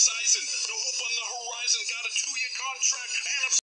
sizing. No hope on the horizon. Got a 2-year contract and a